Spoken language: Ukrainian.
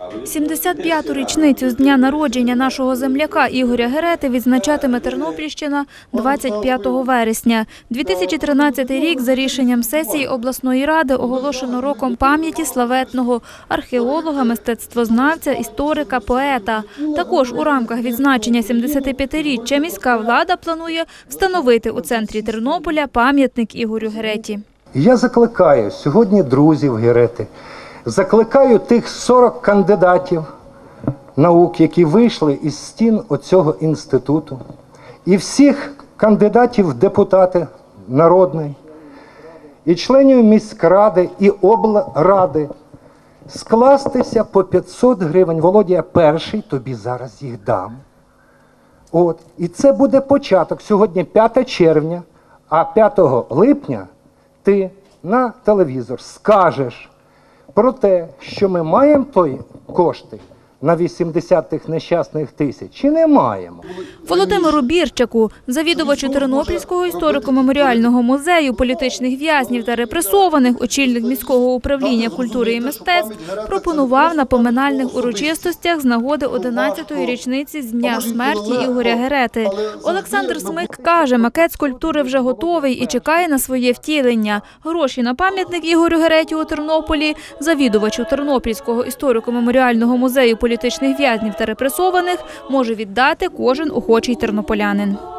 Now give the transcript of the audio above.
75-ту річницю з дня народження нашого земляка Ігоря Герети відзначатиме Тернопільщина 25 вересня. 2013 рік за рішенням сесії обласної ради оголошено роком пам'яті славетного археолога, мистецтвознавця, історика, поета. Також у рамках відзначення 75-річчя міська влада планує встановити у центрі Тернополя пам'ятник Ігорю Гереті. Я закликаю сьогодні друзів Герети, закликаю тих 40 кандидатів наук, які вийшли із стін оцього інституту, і всіх кандидатів в депутати народної, і членів міськради, і облради скластися по 500 гривень. Володя, я перший тобі зараз їх дам. От. І це буде початок. Сьогодні 5 червня, а 5 липня ти на телевізор скажеш про те, що ми маємо той кошти на 80 нещасних тисяч, чи не маємо. Володимиру Бірчаку, завідувачу Тернопільського історико-меморіального музею політичних в'язнів та репресованих, очільник міського управління культури і мистецтв, пропонував на поминальних урочистостях з нагоди 11-ї річниці з дня смерті Ігоря Герети. Олександр Смик каже, макет скульптури вже готовий і чекає на своє втілення. Гроші на пам'ятник Ігорю Гереті у Тернополі завідувачу Тернопільського історико-меморіального музею політичних в'язнів та репресованих може віддати кожен охочий тернополянин.